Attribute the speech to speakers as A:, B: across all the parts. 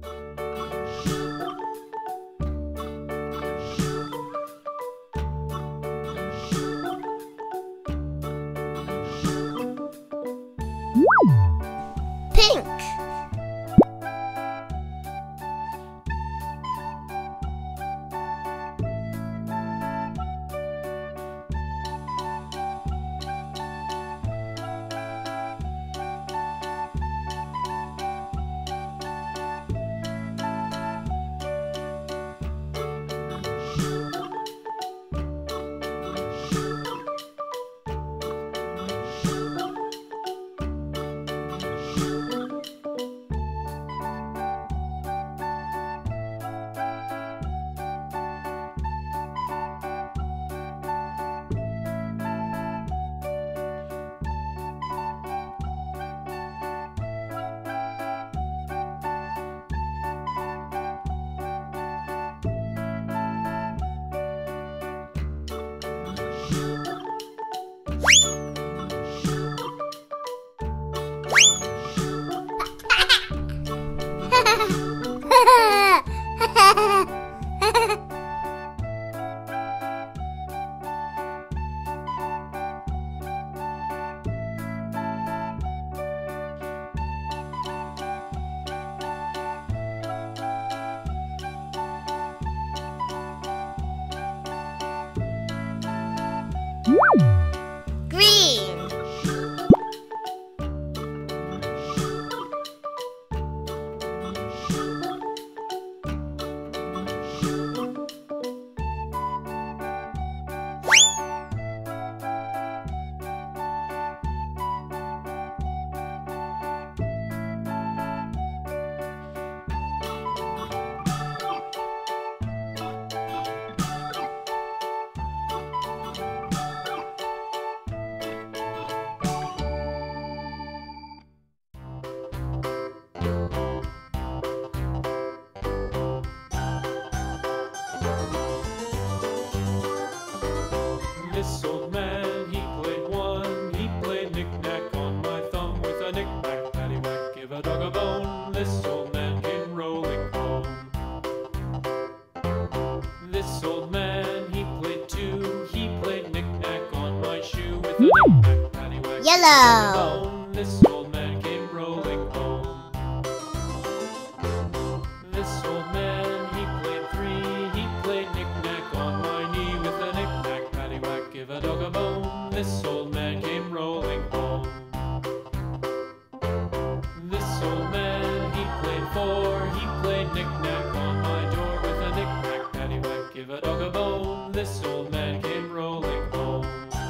A: Pink. Green.
B: This old man, he played one. He played knick-knack on my thumb with a knick-knack, paddywhack, give a dog a bone. This old man came rolling home. This old man, he played two. He played knick-knack on my shoe with a knick-knack, paddywhack, give a dog a bone. This old man came rolling home. This old man, he played three. He played knick-knack on my knee with a knick-knack, paddywhack, give a dog a bone. This old man came rolling home. This old man, he played four. He played knick-knack on my door with a knick-knack, paddywhack, give a dog a bone. This old man came rolling home.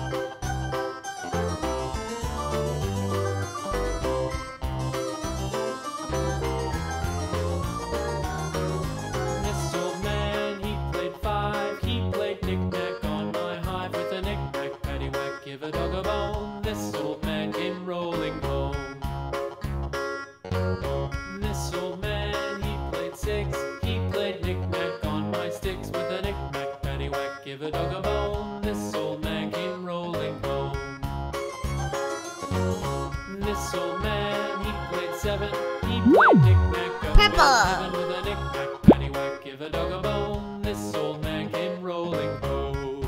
B: This old man, he played five. He played knick-knack on my hive with a knick-knack, paddywhack, give a dog a bone. This old man came rolling home. This old man, he played six. He played knick-knack on my sticks with a knick-knack, paddywhack, give a dog a bone. This old man came rolling home. This old man, he played seven. He played knick-knack on
A: Purple.
B: my seven with a knick-knack, paddywhack, give a dog a bone. This old man came rolling home.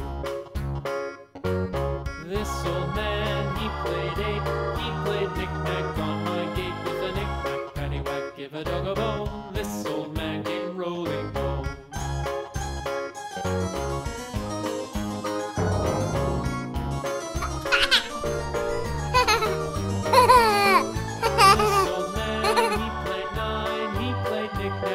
B: This old man, he played eight. He played knick-knack on my gate with a knick-knack, paddywhack, give a dog a bone. This old man came rolling home. This old man, he played nine. He played knick-knack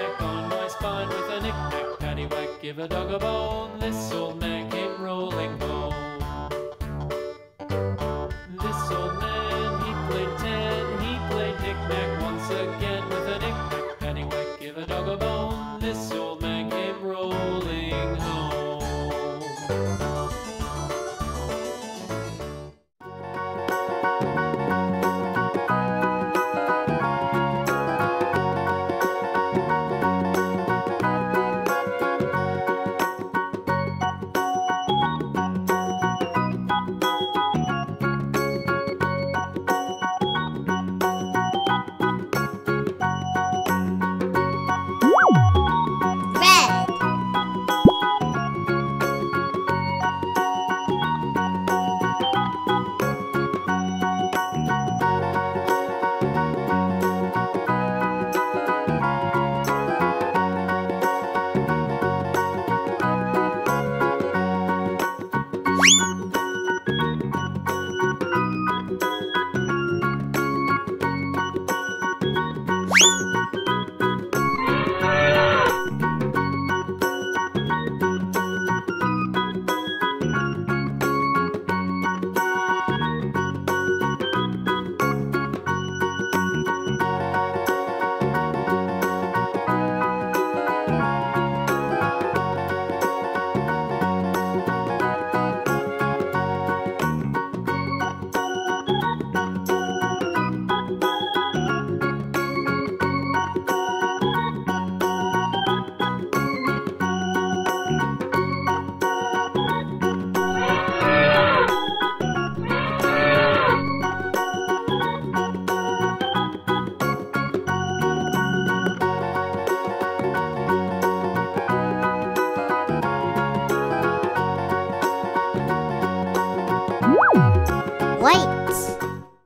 A: White.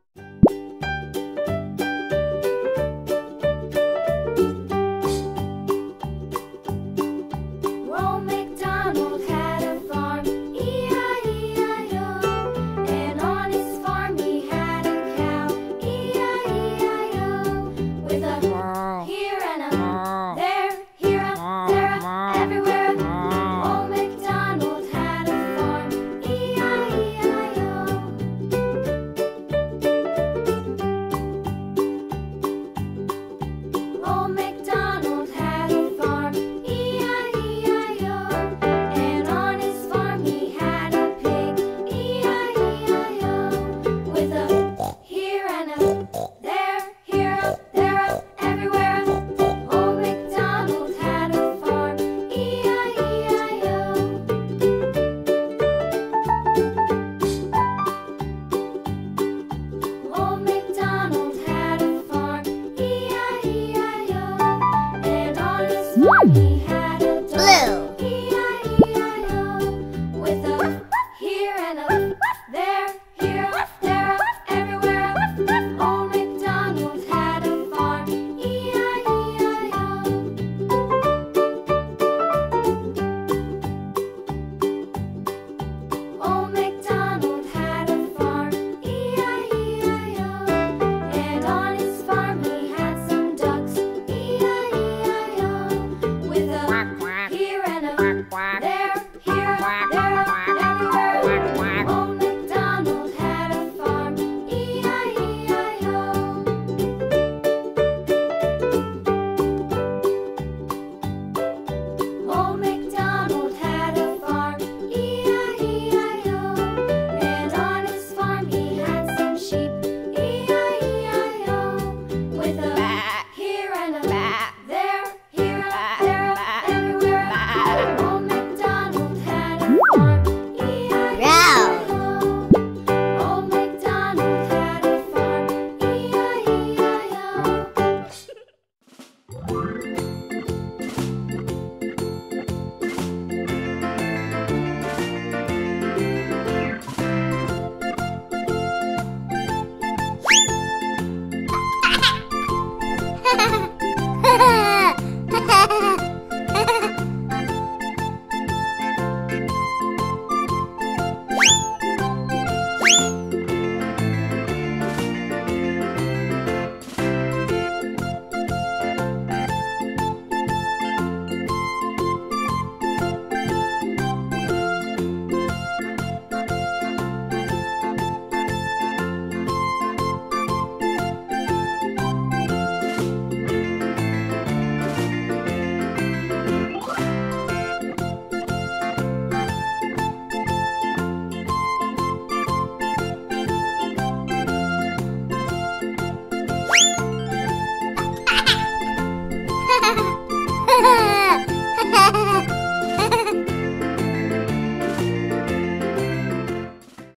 C: Old MacDonald had a farm, E-I-E-I-O. And on his farm he had a cow, E-I-E-I-O. With a here and a there, here a, there a, everywhere. Old MacDonald had a farm, E-I-E-I-O. Old MacDonald had a farm, E-I-E-I-O. And on his farm he had a pig, E-I-E-I-O. With a here and a there, here a, there a, everywhere. Old MacDonald had a farm, E-I-E-I-O. Old MacDonald had a farm, E-I-E-I-O. And on his farm he